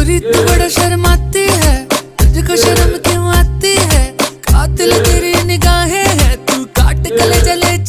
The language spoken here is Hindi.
गोरी तू बड़ा शर्माती है, तुझको शर्म क्यों आती है? कातिल तेरी निगाहें है, तू काट कले जले